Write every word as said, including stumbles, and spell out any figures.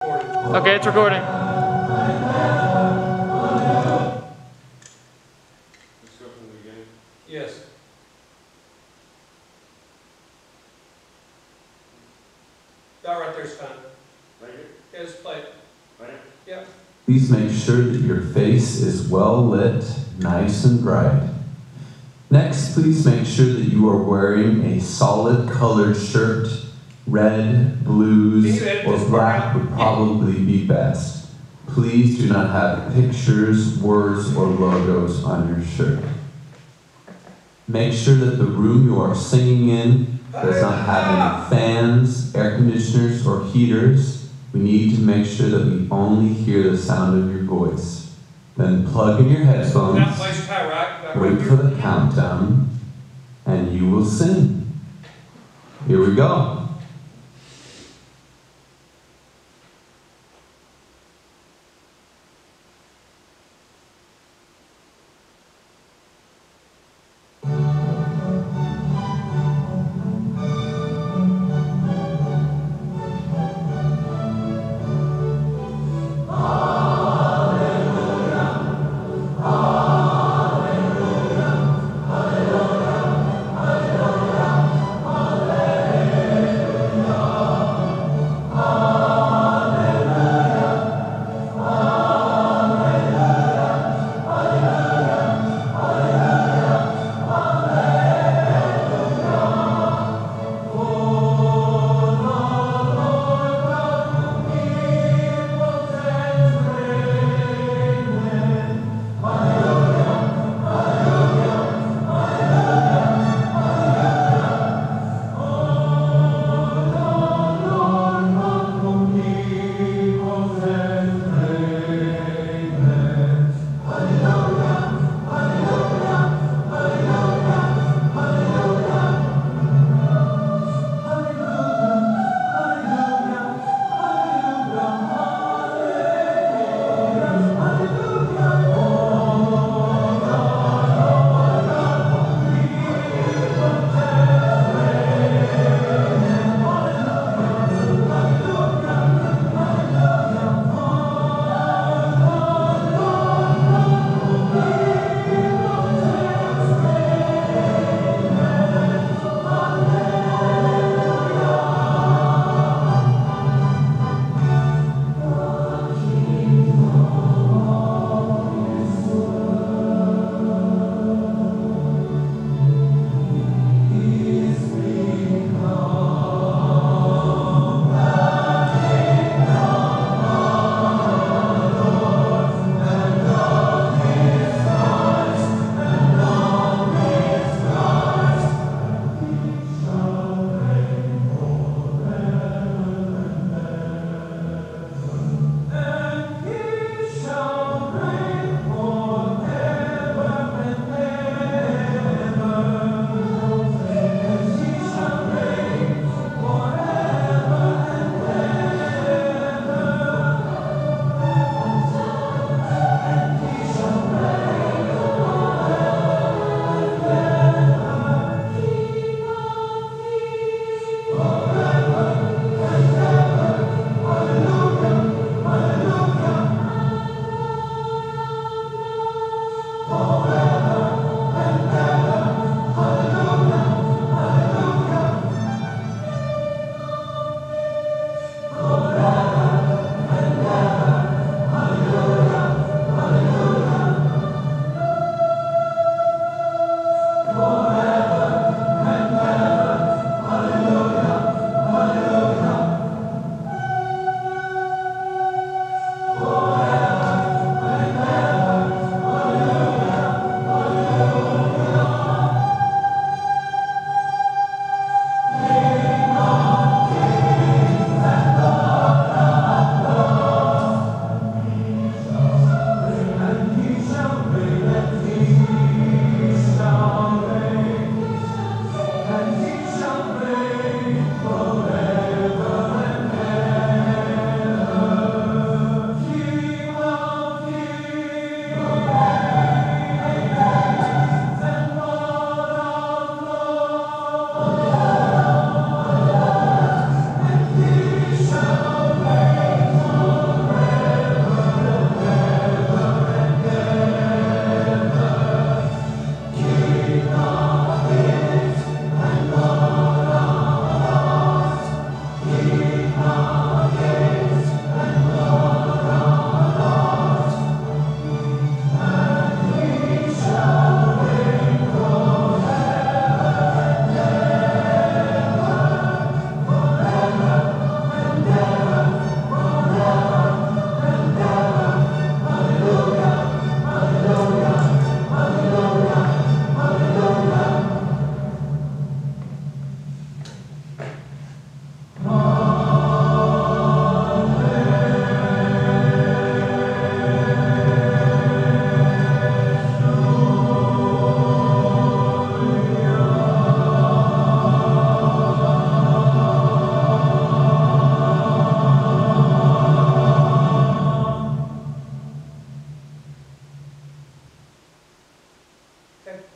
Okay, it's recording. Let's go from the beginning. Yes. That right there's fine. Right here? Yeah, just play it. Right here? Yeah. Please make sure that your face is well lit, nice and bright. Next, please make sure that you are wearing a solid colored shirt. Red, blues, or black would probably be best. Please do not have pictures, words, or logos on your shirt. Make sure that the room you are singing in does not have any fans, air conditioners, or heaters. We need to make sure that we only hear the sound of your voice. Then plug in your headphones, That plays high, right? That wait right for here. the countdown, and you will sing. Here we go. Okay.